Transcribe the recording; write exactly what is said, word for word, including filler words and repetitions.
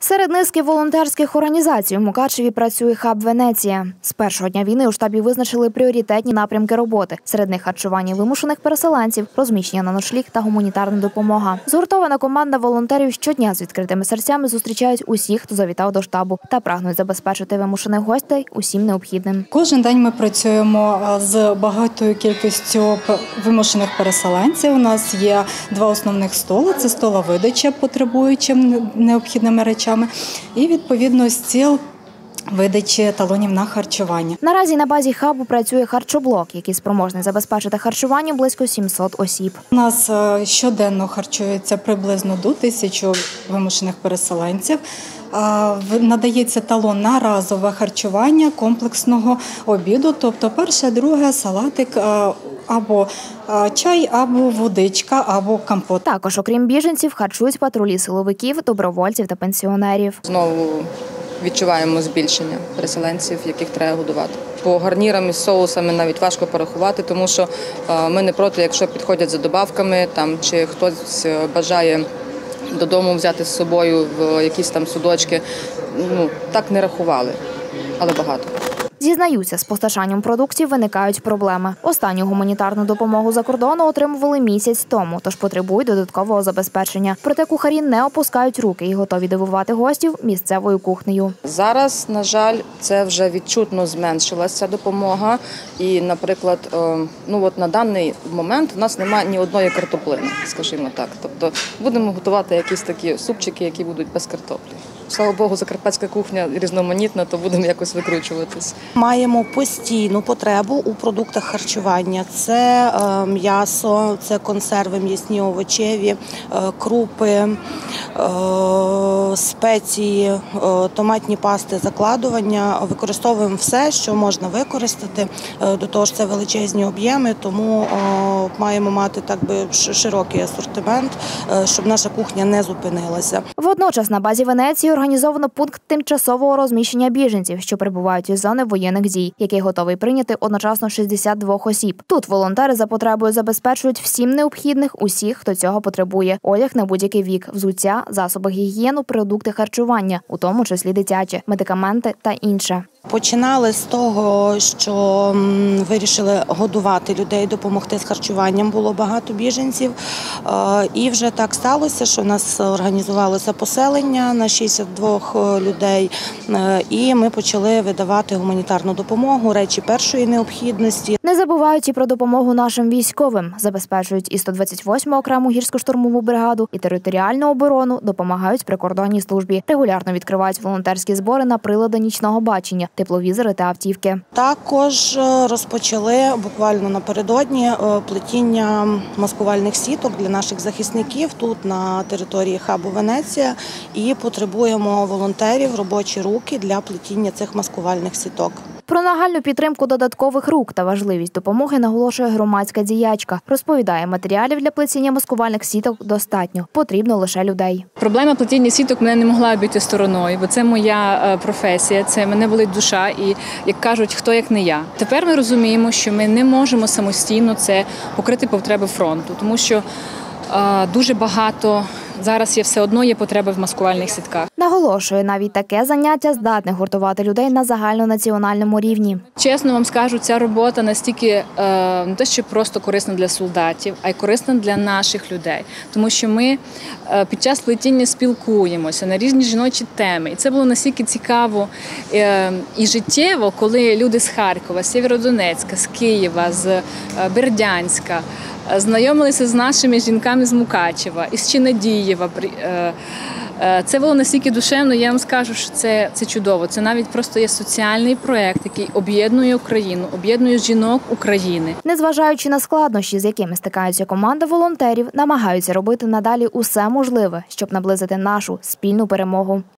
Серед низки волонтерських організацій у Мукачеві працює хаб «Венеція». З першого дня війни у штабі визначили пріоритетні напрямки роботи. Серед них харчування вимушених переселенців, розміщення на ночліг та гуманітарна допомога. Згуртована команда волонтерів щодня з відкритими серцями зустрічають усіх, хто завітав до штабу, та прагнуть забезпечити вимушених гостей усім необхідним. Кожен день ми працюємо з багатою кількістю вимушених переселенців. У нас є два основних столи – це столовидача потребуючим необхідними речами і, відповідно, стіл видачі талонів на харчування. Наразі на базі хабу працює харчоблок, який спроможний забезпечити харчуванням близько сімсот осіб. У нас щоденно харчується приблизно до тисячі вимушених переселенців. Надається талон на разове харчування комплексного обіду, тобто перше, друге, салатик, або чай, або водичка, або компот. Також, окрім біженців, харчують патрулі силовиків, добровольців та пенсіонерів. Знову відчуваємо збільшення переселенців, яких треба годувати. По гарнірам із соусами навіть важко порахувати, тому що ми не проти, якщо підходять за добавками, там, чи хтось бажає додому взяти з собою в якісь там судочки. Ну, так не рахували, але багато. Зізнаються, з постачанням продуктів виникають проблеми. Останню гуманітарну допомогу за кордону отримували місяць тому, тож потребують додаткового забезпечення. Проте кухарі не опускають руки і готові дивувати гостів місцевою кухнею. Зараз, на жаль, це вже відчутно зменшилася допомога. І, наприклад, ну от на даний момент у нас немає ні одної картоплини, скажімо так. Тобто будемо готувати якісь такі супчики, які будуть без картоплі. Слава Богу, закарпатська кухня різноманітна, то будемо якось викручуватись. Маємо постійну потребу у продуктах харчування. Це м'ясо, це консерви м'ясні, овочеві, крупи, спеції, томатні пасти, закладування. Використовуємо все, що можна використати. До того ж, це величезні об'єми, тому маємо мати так би широкий асортимент, щоб наша кухня не зупинилася. Водночас на базі Венеції організовано пункт тимчасового розміщення біженців, що перебувають із зони воєнних дій, який готовий прийняти одночасно шістдесят два осіб. Тут волонтери за потребою забезпечують всім необхідних усіх, хто цього потребує. Одяг на будь-який вік, взуття, засоби гігієни, продукти харчування, у тому числі дитячі, медикаменти та інше. Починали з того, що вирішили годувати людей, допомогти з харчуванням. Було багато біженців. І вже так сталося, що в нас організувалося поселення на шістдесят два людей. І ми почали видавати гуманітарну допомогу, речі першої необхідності. Не забувають і про допомогу нашим військовим. Забезпечують і сто двадцять восьму окрему гірсько-штурмову бригаду, і територіальну оборону, допомагають прикордонній службі. Регулярно відкривають волонтерські збори на прилади нічного бачення, тепловізори та автівки. Також розпочали буквально напередодні плетіння маскувальних сіток для наших захисників тут на території хабу «Венеція» і потребуємо волонтерів, робочі руки для плетіння цих маскувальних сіток. Про нагальну підтримку додаткових рук та важливість допомоги наголошує громадська діячка. Розповідає, матеріалів для плетіння маскувальних сіток достатньо. Потрібно лише людей. Проблема плетіння сіток мене не могла обійти стороною, бо це моя професія, це мене болить душа і, як кажуть, хто як не я. Тепер ми розуміємо, що ми не можемо самостійно це покрити потреби фронту, тому що е, дуже багато зараз є все одно є потреби в маскувальних сітках. Наголошує, навіть таке заняття здатне гуртувати людей на загальнонаціональному рівні. Чесно вам скажу, ця робота настільки е, не те, що просто корисна для солдатів, а й корисна для наших людей. Тому що ми е, під час плетіння спілкуємося на різні жіночі теми. І це було настільки цікаво е, і життєво, коли люди з Харкова, з Сєвєродонецька, з Києва, з е, Бердянська знайомилися з нашими жінками з Мукачева, із Чинадієва. Це було настільки душевно, я вам скажу, що це, це чудово. Це навіть просто є соціальний проєкт, який об'єднує Україну, об'єднує жінок України. Незважаючи на складнощі, з якими стикаються команда волонтерів, намагаються робити надалі усе можливе, щоб наблизити нашу спільну перемогу.